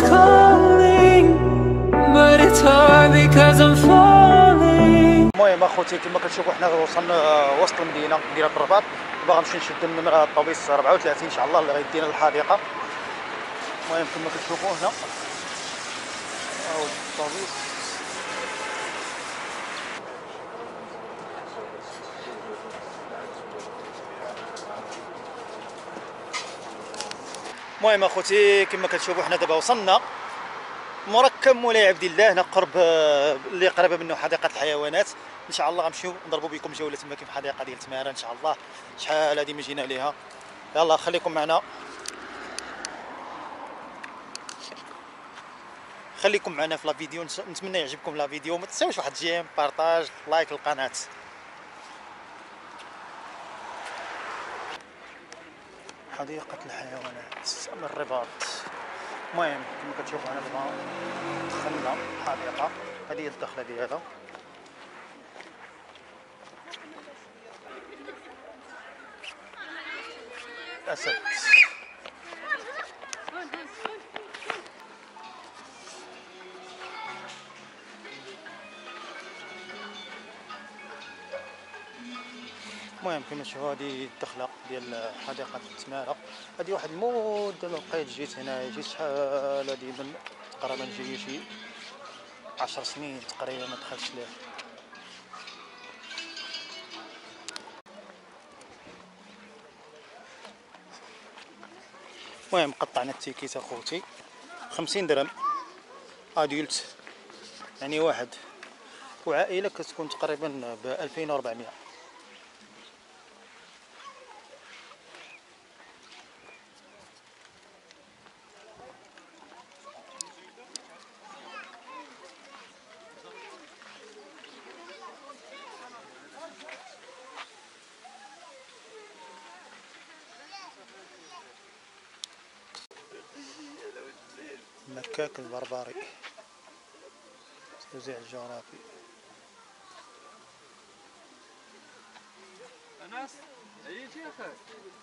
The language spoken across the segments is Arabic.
calling, but it's hard because I'm falling. المهم اخوتي كما كتشوفوا حنا وصلنا وسط المدينه مدينه الرباط. باغا نمشي نشد النمره الطوبيس 34 ان شاء الله اللي غيدينا للحديقه. المهم كما كتشوفوا هنا هاو الطوبيس. المهم اخوتي كما كتشوفوا حنا دابا وصلنا مركب مولاي عبد الله، هنا قرب اللي قريبه منه حديقه الحيوانات. ان شاء الله غنمشيو نضربوا بكم جوله تما كاين في الحديقه ديال تماره ان شاء الله. شحال هادي ما جينا ليها. يلا خليكم معنا، خليكم معنا في لا فيديو. نتمنى يعجبكم لا فيديو، ما تنساوش واحد جيم بارطاج لايك للقناه. حديقه الحيوانات من الرباط. المهم كما كتشوفوا انا دابا دخلنا الحديقه، هذه هي الدخله ديالها. اسد المهم كما تشوفوا هذه الدخله ديال حديقه تماره. هذه واحد المده ما بقيت جيت هنا، جيت شحال هذه من تقريبا جاي شي 10 سنين تقريبا ما دخلتش ليه. المهم قطعنا التيكيت اخوتي 50 درهم ادولت، يعني واحد، وعائله كتكون تقريبا ب 2400. المكاك البربري توزيع الجغرافي. أنس عييتي يا أخي؟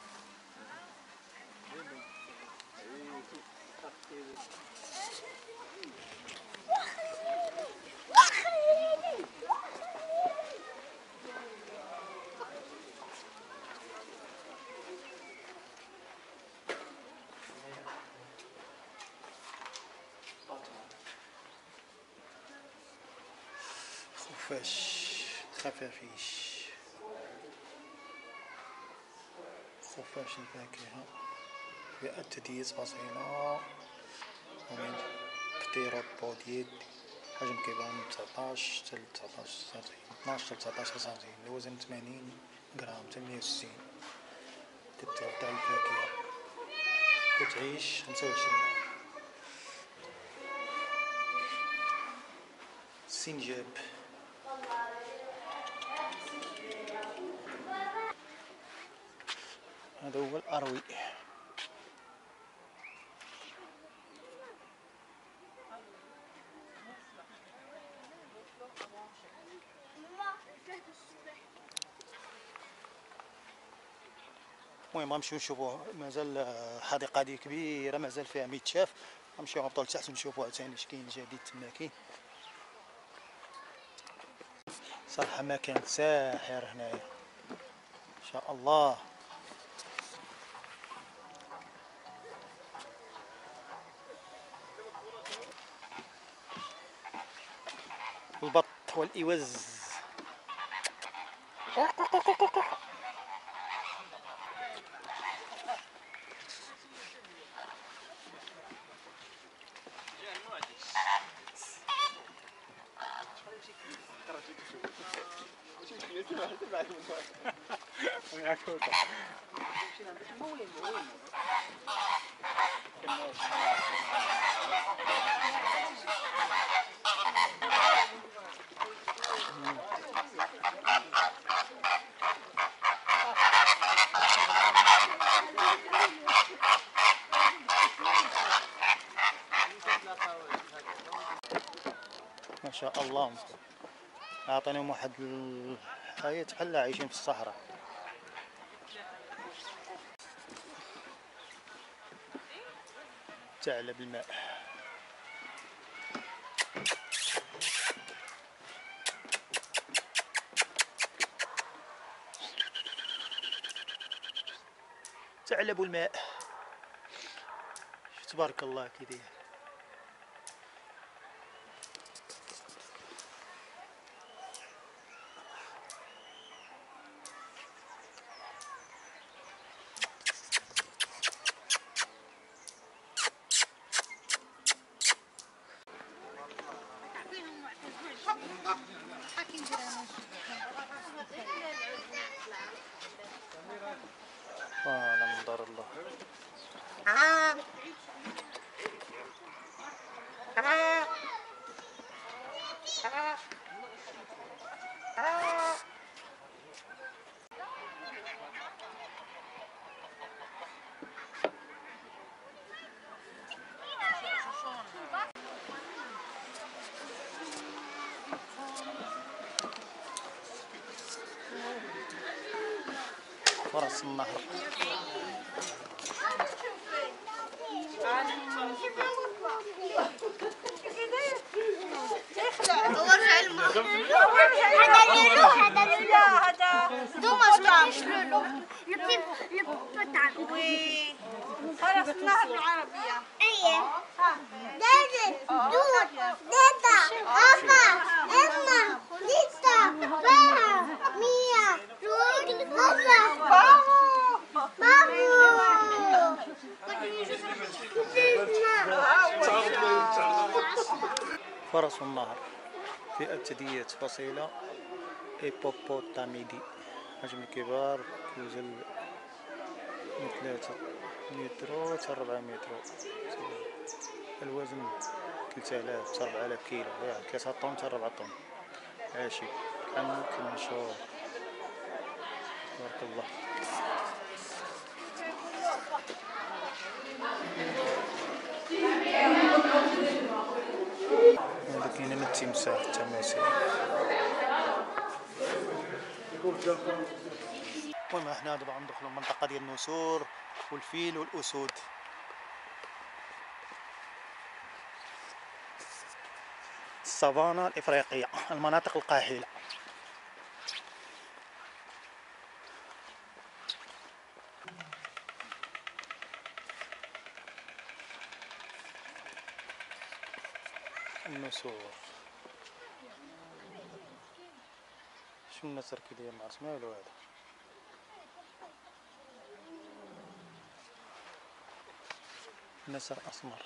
خفاش خفافيش، خفاش الفاكهة فئة تدييس بسيطة ومن كتيرة بوديت. حجم كيبان 19 حتى 19 سنتيم، 12 حتى 19 سنتيم. الوزن 80 غرام حتى 160. كتغذى الفاكهة، كتعيش 25 عام. السنجاب هذا هو الأروي. المهم غنمشيو نشوفوا، مازال الحديقة هذه كبيرة مازال فيها ما يتشاف. غنمشيو نهبطوا لتحت ونشوفوا عاوتاني اش كاين جديد تما. كاين صراحة مكان ساحر هنايا ان شاء الله. البط والإوز. ما شاء الله، اعطيناهم واحد الحياة بحال عايشين في الصحراء. ثعلب الماء. طلبوا الماء. تبارك الله كي داير. لا من دار الله. فرس النهر. فرس النهر بالعربية. ايه دادي دود دادا أبا أما ليتا بابا ميا رود بابا بابو فرس النهر فئة ثدييات فصيلة هيبوبوتاميدي. حجم الكبار يوزن من 3 متر حتى 4 متر. الوزن 3000 حتى 4000 كيلو، يعني 3 طن حتى 4 طن. عاشي كان مشهور. تبارك الله. هذا كاين هنا التمساح، التماسيح. المهم حنا دابا غندخلو المنطقة ديال النسور والفيل والأسود. السافانا الإفريقية، المناطق القاحلة. النسور. شو النسر كي داير؟ معرفت مالو هذا. نسر أسمر.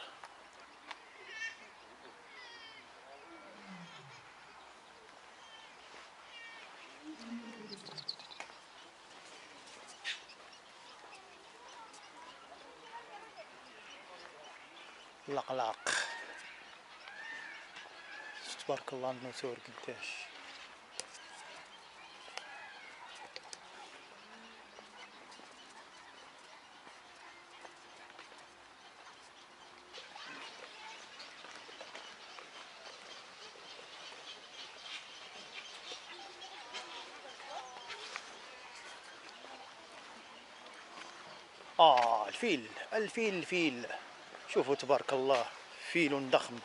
لقلاق. تبارك الله النسور قداش. الفيل شوفوا تبارك الله، فيل ضخم.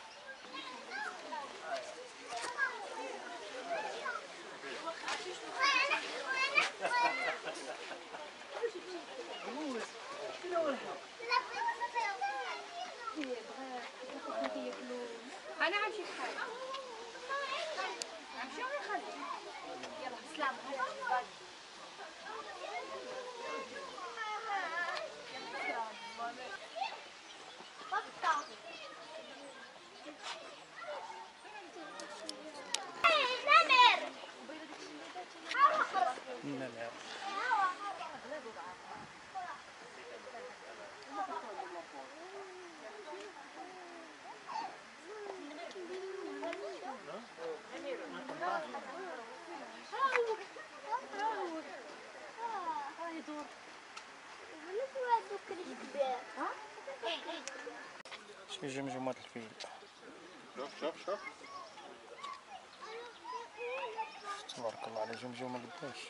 أنا عمشي بحالي. عمشي ونخلي. يلا سلام. النمر. شوف جمجمة الفيل. شوف تبارك الله على جمجمة قداش.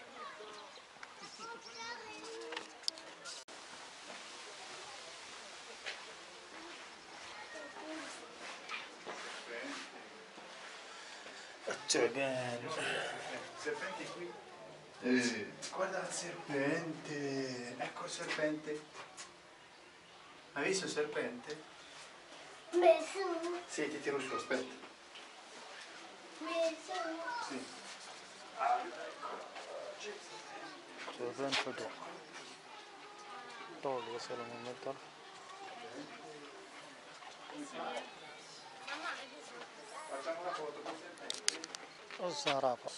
التعبان. Guarda il serpente, ecco il serpente. Hai visto il serpente? Nessuno. Sì, ti tiro su, aspetta. Nessuno. Sì. جوزان فدوق طول وصل من المطر Facciamo una foto con il serpente. الزرافة.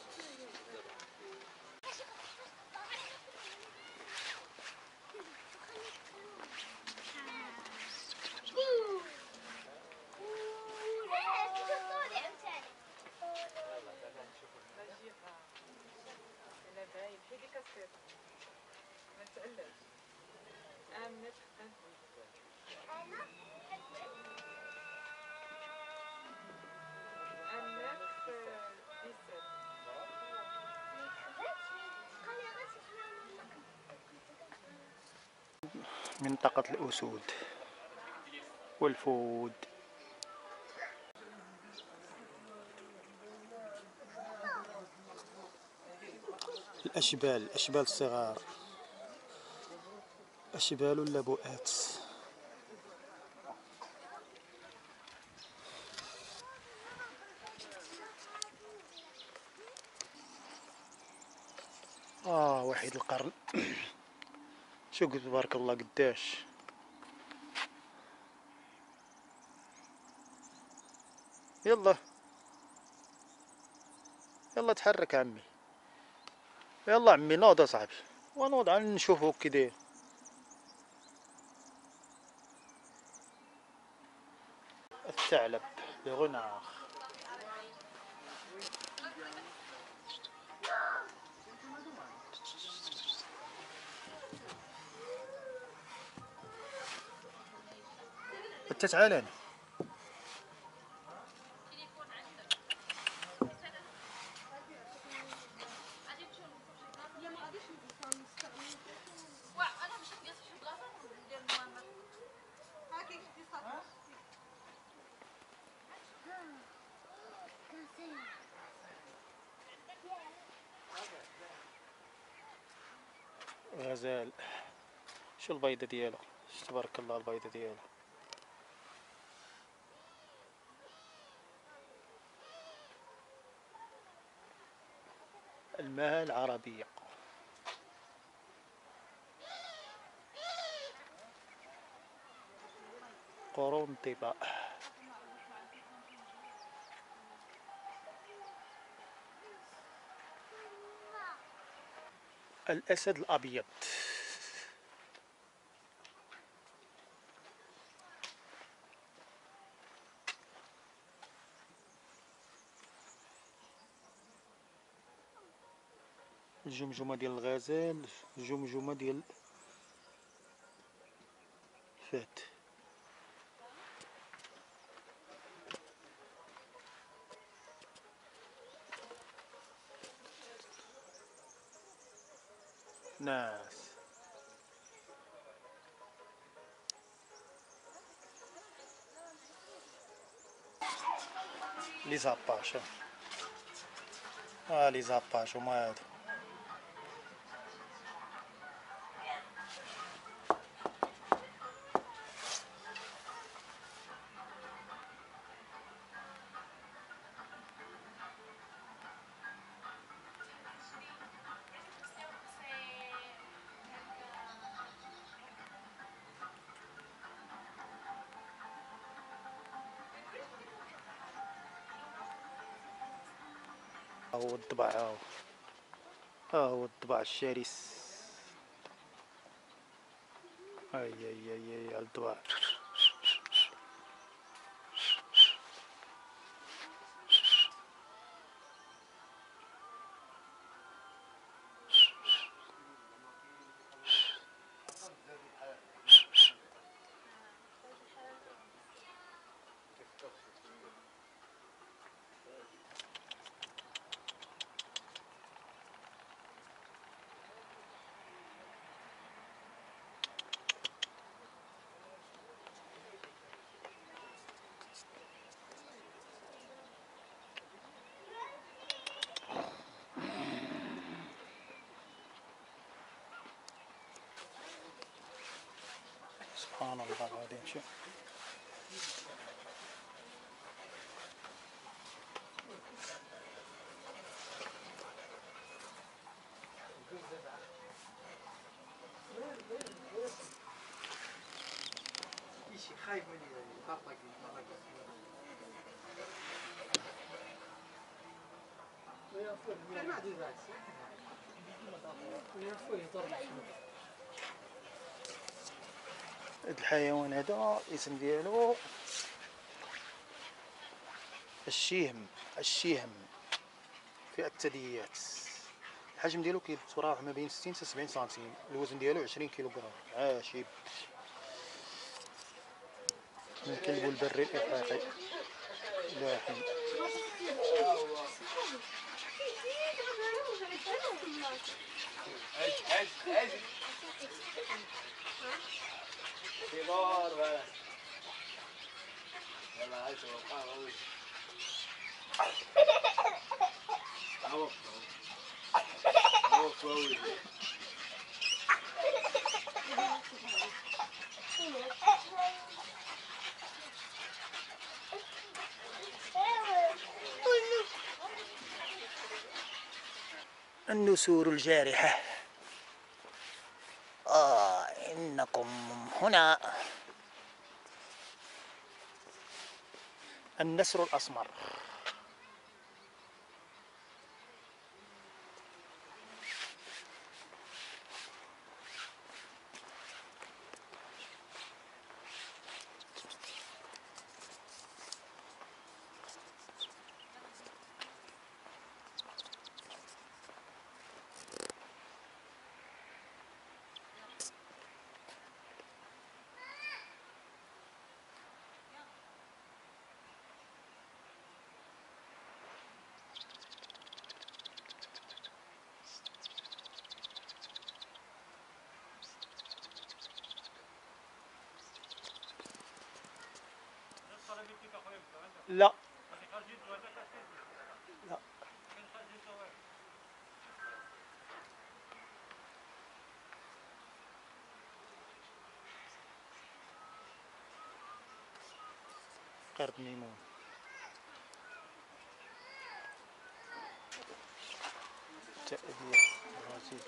منطقة الأسود والفود. الأشبال الصغار، أشبال اللبؤات. وحيد القرن. شو قلت تبارك الله قداش. يلا يلا تحرك عمي، يلا عمي نوض صاحبي ونوض نشوفو كي داير. الثعلب لغناخ. انت تعال هنا. غزال، شو البيضة ديالو، شو تبارك الله البيضة ديالو. الماء العربية. قرون طباء. الأسد الأبيض. الجمجمة ديال الغزال، الجمجمة ديال الفهد. ناس لي زاباش. لي زاباش هما هادو. هو الضبع، هو الضبع الشرس. اي الضبع. سبحان الله العظيم. شوف خايف مني طرطق هاد الحيوان هذا الاسم ديالو الشيهم. الشيهم فئة الثدييات. الحجم ديالو كيتراوح ما بين 60 حتى 70 سنتيم. الوزن ديالو 20 كيلوغرام. عاشب من الكلب البري الافريقي لاحم. النسور الجارحة. إنكم هنا. النسر الأسمر. لا لا قرد ميمون. تأدية رصيد.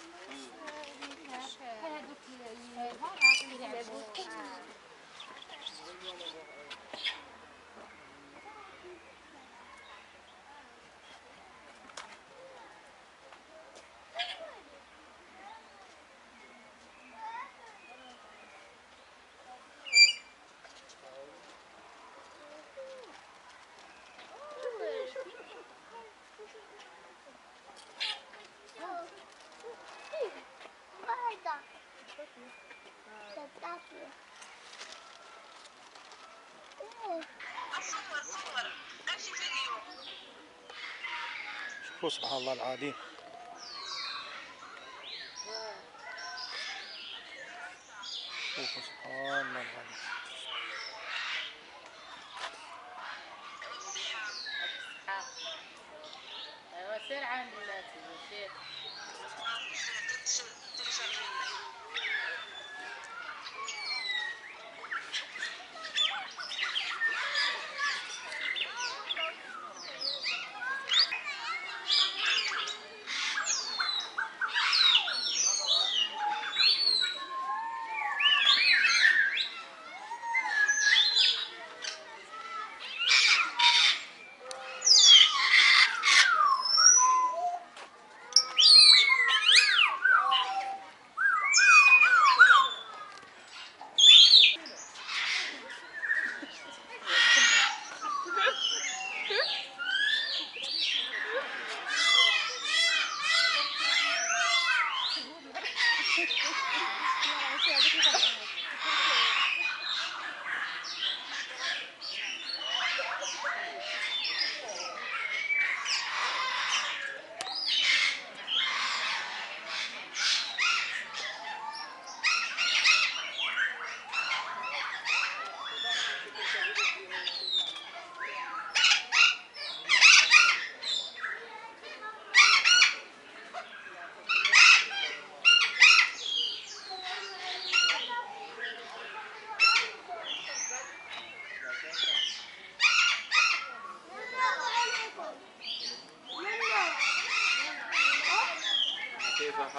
شوفوا سبحان الله العظيم. شوفوا سبحان الله العظيم. ايوا سير عند بلاتي سير.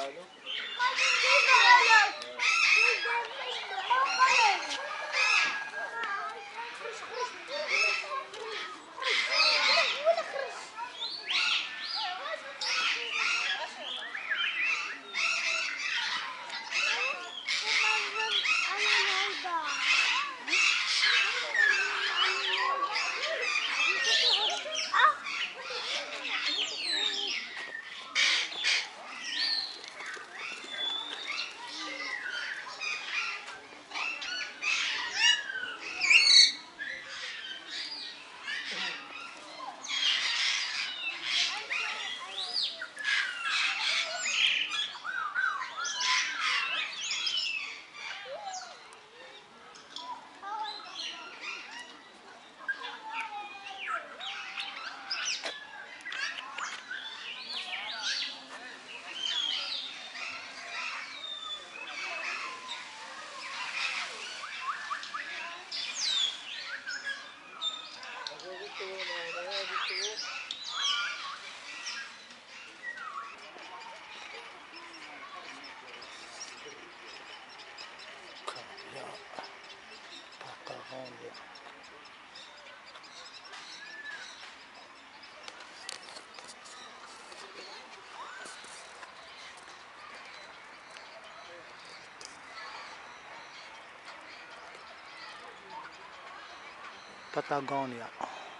باتاغونيا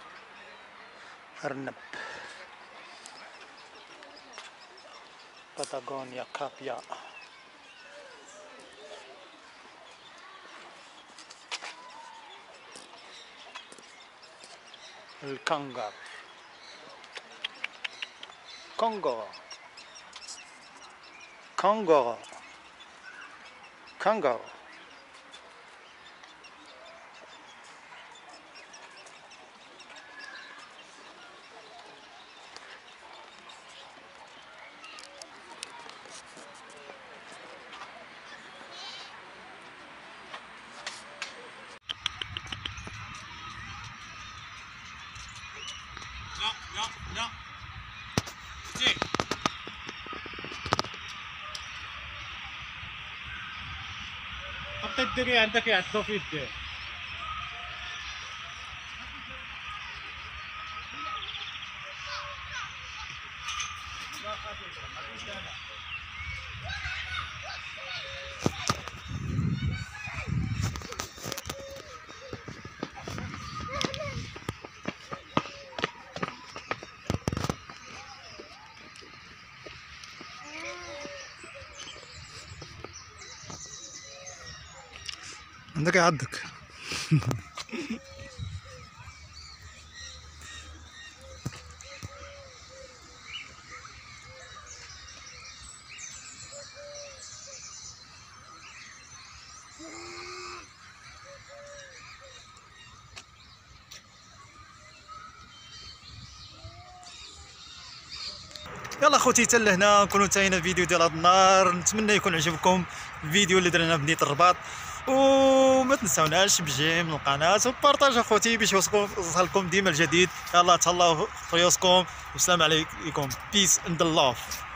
أرنب باتاغونيا كابيا الكنغر كونغو كونغو كونغو لا ستيك حط الدري عندك يعطلو في يديه عندك يعضك. يلا خوتي حتى لهنا نكونوا انتهينا الفيديو ديال هذا النهار. نتمنى يكون عجبكم الفيديو اللي درنا بنية الرباط، وما تنساوناش بجيم القناه وبارطاج اخوتي باش يوصلكم ديما الجديد. يلا تهلاو في ريوسكم والسلام عليكم. بيس اند لاف.